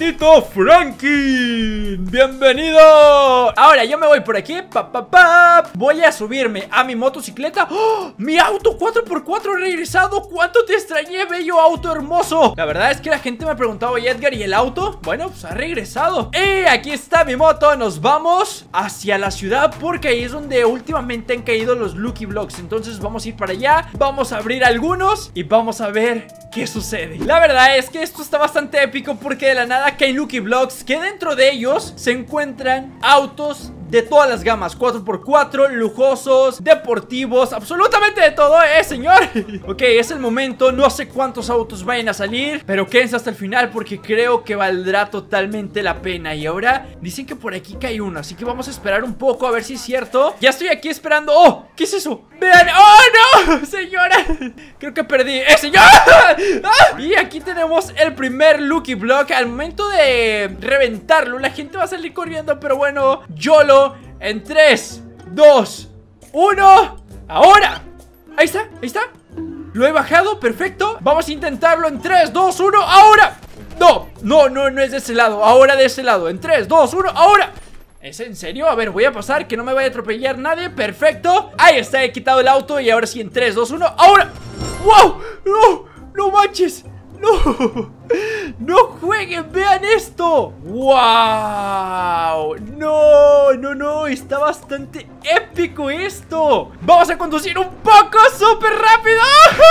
pequeñito Franklin. Bienvenido. Ahora yo me voy por aquí. Voy a subirme a mi motocicleta. ¡Oh! Mi auto 4x4 ha regresado. ¿Cuánto te extrañé, bello auto hermoso? La verdad es que la gente me ha preguntado: oye, Edgar, ¿y el auto? Bueno, pues ha regresado. Y aquí está mi moto. Nos vamos hacia la ciudad, porque ahí es donde últimamente han caído los Lucky Blocks. Entonces vamos a ir para allá, vamos a abrir algunos y vamos a ver qué sucede. La verdad es que esto está bastante épico, porque de la nada caen Lucky Blocks, que dentro de ellos se encuentran autos de todas las gamas, 4x4, lujosos, deportivos, absolutamente de todo, señor. Ok, es el momento. No sé cuántos autos vayan a salir, pero quédense hasta el final, porque creo que valdrá totalmente la pena. Y ahora dicen que por aquí cae uno, así que vamos a esperar un poco a ver si es cierto. Ya estoy aquí esperando. ¡Oh! ¿Qué es eso? ¡Vean! ¡Oh, no! Señora, creo que perdí. ¡Señor! ¡Ah! Y aquí tenemos el primer Lucky Block. Al momento de reventarlo, la gente va a salir corriendo, pero bueno, YOLO. En 3, 2, 1. ¡Ahora! Ahí está, ahí está. Lo he bajado, perfecto. Vamos a intentarlo en 3, 2, 1, ¡ahora! No es de ese lado. Ahora de ese lado, en 3, 2, 1, ¡ahora! ¿Es en serio? A ver, voy a pasar, que no me vaya a atropellar nadie. Perfecto, ahí está, he quitado el auto. Y ahora sí, en 3, 2, 1, ¡ahora! ¡Wow! No manches. No jueguen, vean esto. ¡Wow! No, está bastante épico esto. Vamos a conducir un poco, súper rápido.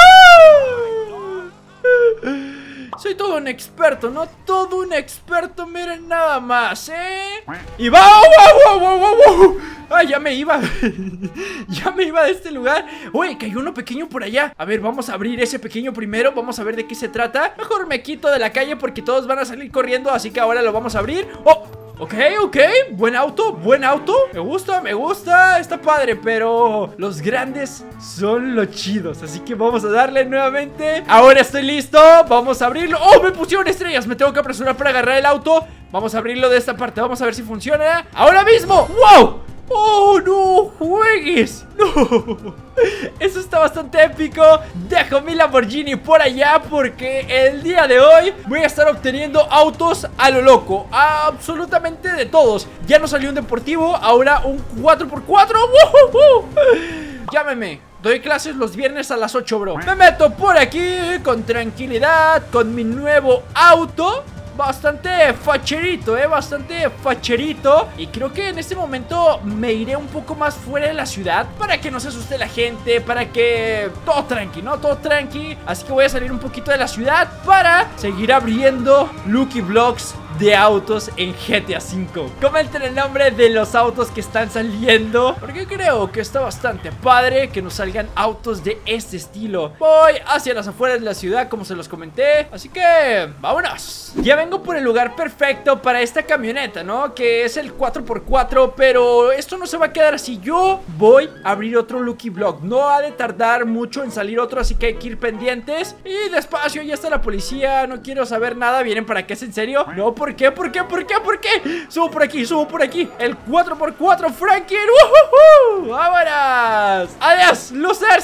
Soy todo un experto, ¿no? Todo un experto, miren nada más, Y va, wow. Ay, ya me iba. Ya me iba de este lugar. Uy, cayó uno pequeño por allá. A ver, vamos a abrir ese pequeño primero. Vamos a ver de qué se trata. Mejor me quito de la calle, porque todos van a salir corriendo, así que ahora lo vamos a abrir. ¡Oh! Ok, buen auto, me gusta, está padre, pero los grandes son los chidos, así que vamos a darle nuevamente. Ahora estoy listo, vamos a abrirlo. ¡Oh, me pusieron estrellas! Me tengo que apresurar para agarrar el auto. Vamos a abrirlo de esta parte, vamos a ver si funciona. ¡Ahora mismo! ¡Wow! ¡Oh, no juegues! ¡No! Eso está bastante épico. Dejo mi Lamborghini por allá, porque el día de hoy voy a estar obteniendo autos a lo loco. Absolutamente de todos. Ya no salió un deportivo, ahora un 4x4. Llámeme. Doy clases los viernes a las 8, bro. Me meto por aquí con tranquilidad, con mi nuevo auto. Bastante facherito, bastante facherito. Y creo que en este momento me iré un poco más fuera de la ciudad, para que no se asuste la gente, para que todo tranqui, ¿no? Todo tranqui. Así que voy a salir un poquito de la ciudad para seguir abriendo Lucky Blocks de autos en GTA V. Comenten el nombre de los autos que están saliendo, porque creo que está bastante padre que nos salgan autos de este estilo. Voy hacia las afueras de la ciudad, como se los comenté, así que vámonos. Ya vengo por el lugar perfecto para esta camioneta, ¿no? Que es el 4x4, pero esto no se va a quedar así. Yo voy a abrir otro Lucky Block. No ha de tardar mucho en salir otro, así que hay que ir pendientes. Y despacio, ya está la policía, no quiero saber nada. ¿Vienen para qué? ¿Es en serio? No, ¿por qué? Subo por aquí. El 4x4 Franklin. ¡Vámonos! ¡Adiós, losers!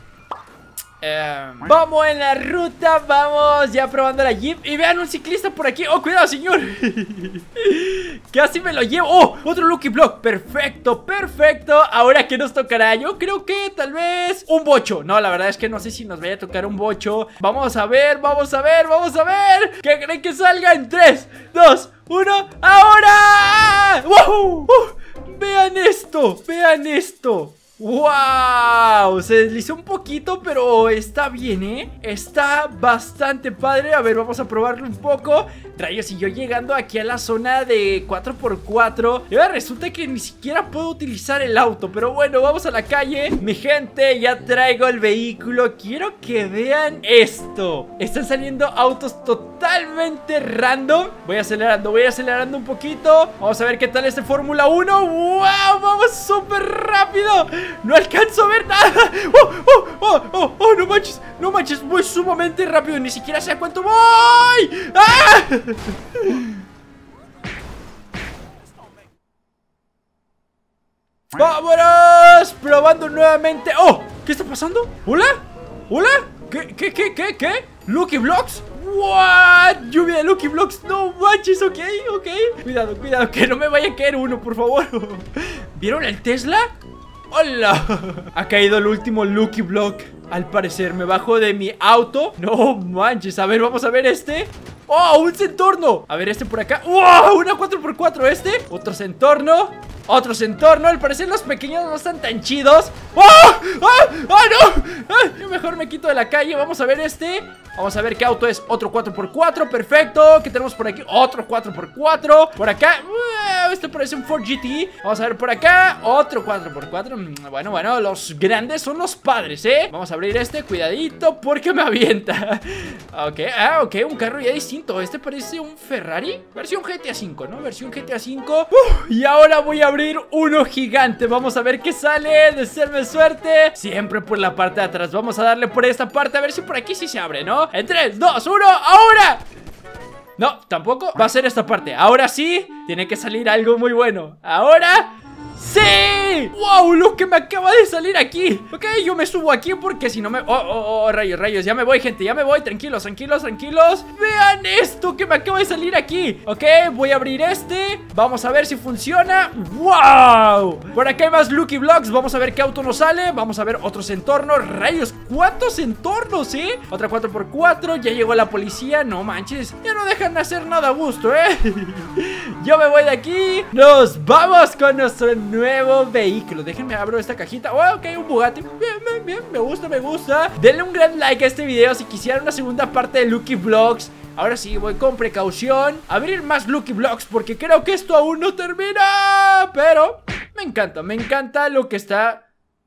Vamos en la ruta, vamos ya probando la Jeep. Y vean un ciclista por aquí. ¡Oh, cuidado, señor! Casi me lo llevo. ¡Oh, otro Lucky Block! Perfecto. Ahora, ¿qué nos tocará? Yo creo que tal vez un bocho. No, la verdad es que no sé si nos vaya a tocar un bocho. Vamos a ver. ¿Qué creen que salga? En 3, 2, 1, ¡ahora! ¡Wow! Vean esto. ¡Wow! Se deslizó un poquito, pero está bien, está bastante padre. A ver, vamos a probarlo un poco. Rayos, y yo llegando aquí a la zona de 4x4. Y ahora resulta que ni siquiera puedo utilizar el auto. Pero bueno, vamos a la calle. Mi gente, ya traigo el vehículo. Quiero que vean esto. Están saliendo autos totalmente random. Voy acelerando un poquito. Vamos a ver qué tal este Fórmula 1. ¡Wow! Vamos súper rápido. No alcanzo a ver nada. No manches, voy sumamente rápido. Ni siquiera sé a cuánto voy. ¡Ah! ¡Vámonos! Probando nuevamente. ¡Oh! ¿Qué está pasando? ¿Hola? ¿Qué? ¿Lucky Blocks? What? Lluvia de Lucky Blocks. No manches, ok. Cuidado, que no me vaya a caer uno, por favor. ¿Vieron el Tesla? ¡Hola! Ha caído el último Lucky Block. Al parecer, me bajo de mi auto. No manches, a ver, vamos a ver este. ¡Oh, un centorno! A ver, este por acá. ¡Wow! Una 4x4 este. Otro centorno. Al parecer los pequeños no están tan chidos. ¡Oh! ¡Ah! ¡Ah, no! ¡Ah! Yo mejor me quito de la calle. Vamos a ver este. Vamos a ver qué auto es. Otro 4x4, perfecto. ¿Qué tenemos por aquí? Otro 4x4. Por acá, este parece un Ford GT. Vamos a ver por acá. Otro 4x4. Bueno, los grandes son los padres, ¿eh? Vamos a abrir este, cuidadito, porque me avienta. Ok, un carro ya distinto. Este parece un Ferrari. Versión GTA V, ¿no? Versión GTA V. Y ahora voy a abrir uno gigante. Vamos a ver qué sale. De serme suerte, siempre por la parte de atrás. Vamos a darle por esta parte, a ver si por aquí sí se abre, ¿no? En 3, 2, 1, ¡ahora! No, tampoco. Va a ser esta parte. Ahora sí, tiene que salir algo muy bueno. Ahora... ¡sí! ¡Wow! Lo que me acaba de salir aquí. Ok, yo me subo aquí porque si no me... rayos, ya me voy, gente, ya me voy. Tranquilos. Vean esto que me acaba de salir aquí. Ok, voy a abrir este. Vamos a ver si funciona. ¡Wow! Por acá hay más Lucky Blocks. Vamos a ver qué auto nos sale. Vamos a ver otros entornos. Rayos, ¿cuántos entornos, Otra 4x4, ya llegó la policía. No manches, ya no dejan de hacer nada a gusto, Yo me voy de aquí. Nos vamos con nuestro nuevo vehículo. Déjenme abro esta cajita. Oh, ok, un Bugatti. Bien, me gusta. Denle un gran like a este video si quisieran una segunda parte de Lucky Blocks. Ahora sí, voy con precaución a abrir más Lucky Blocks porque creo que esto aún no termina. Pero me encanta lo que está...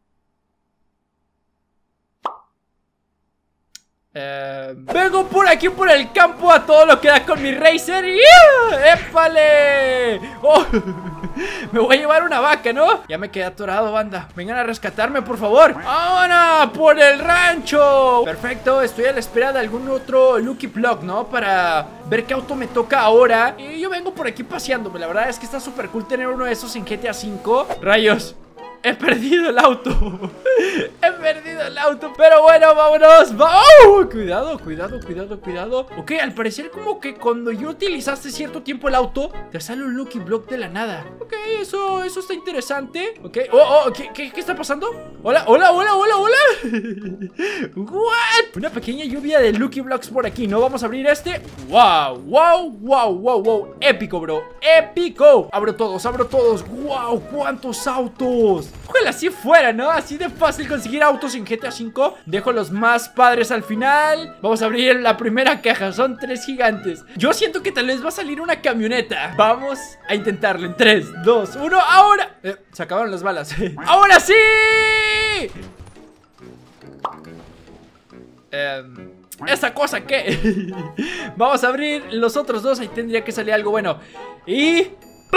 vengo por aquí por el campo a todo lo que da con mi Racer. ¡Épale! Oh, me voy a llevar una vaca, ¿no? Ya me quedé atorado, banda. Vengan a rescatarme, por favor. ¡Ahora! ¡Por el rancho! Perfecto, estoy a la espera de algún otro Lucky Block, ¿no? Para ver qué auto me toca ahora. Y yo vengo por aquí paseándome. La verdad es que está súper cool tener uno de esos en GTA V. ¡Rayos! He perdido el auto. Pero bueno, vámonos. Cuidado. Ok, al parecer como que cuando yo utilizaste cierto tiempo el auto, te sale un Lucky Block de la nada. Ok, eso está interesante. Ok, ¿qué está pasando? Hola. What? Una pequeña lluvia de Lucky Blocks por aquí, ¿no? Vamos a abrir este. Wow. Épico, bro. Épico. Abro todos. Wow, cuántos autos. Ojalá así fuera, ¿no? Así de fácil conseguir autos en GTA V. Dejo los más padres al final. Vamos a abrir la primera caja. Son 3 gigantes. Yo siento que tal vez va a salir una camioneta. Vamos a intentarlo en 3, 2, 1, ahora. Se acabaron las balas. ¡Ahora sí! ¿Esa cosa qué? Vamos a abrir los otros dos. Ahí tendría que salir algo bueno. Y...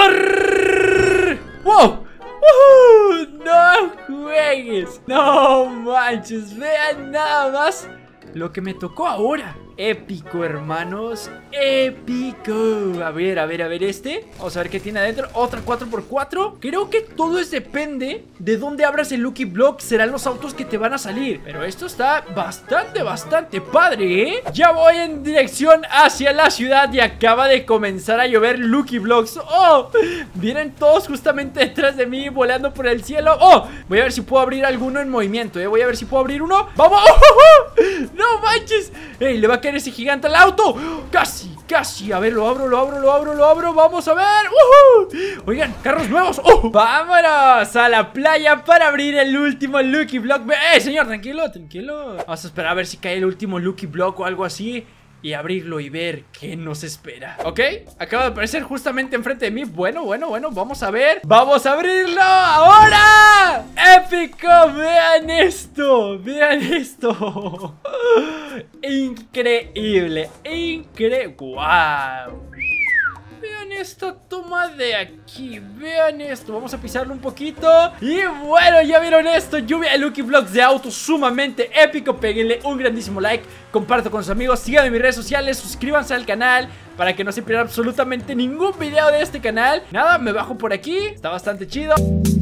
¡wow! ¡No juegues! ¡No manches! Vean nada más lo que me tocó ahora. Épico, hermanos. Épico. A ver este. Vamos a ver qué tiene adentro. Otra 4x4. Creo que todo depende de dónde abras el Lucky Block. Serán los autos que te van a salir. Pero esto está bastante padre, Ya voy en dirección hacia la ciudad y acaba de comenzar a llover Lucky Blocks. ¡Oh! Vienen todos justamente detrás de mí, volando por el cielo. ¡Oh! Voy a ver si puedo abrir alguno en movimiento, Voy a ver si puedo abrir uno. ¡Vamos! ¡Oh! ¡No manches! ¡Ey! Le va a caer ese gigante al auto. Casi. A ver, lo abro. Vamos a ver. Oigan, carros nuevos. Vámonos a la playa para abrir el último Lucky Block. Señor, tranquilo. Vamos a esperar a ver si cae el último Lucky Block o algo así y abrirlo y ver qué nos espera. Ok, acaba de aparecer justamente enfrente de mí. Bueno, vamos a ver. ¡Vamos a abrirlo ahora! ¡Épico! Vean esto. Increíble. ¡Wow! Vean esta toma de aquí. Vean esto. Vamos a pisarlo un poquito. Y bueno, ya vieron esto. Lluvia de Lucky Blocks de autos sumamente épico. Péguenle un grandísimo like. Comparto con sus amigos. Síganme en mis redes sociales. Suscríbanse al canal para que no se pierdan absolutamente ningún video de este canal. Nada, me bajo por aquí. Está bastante chido.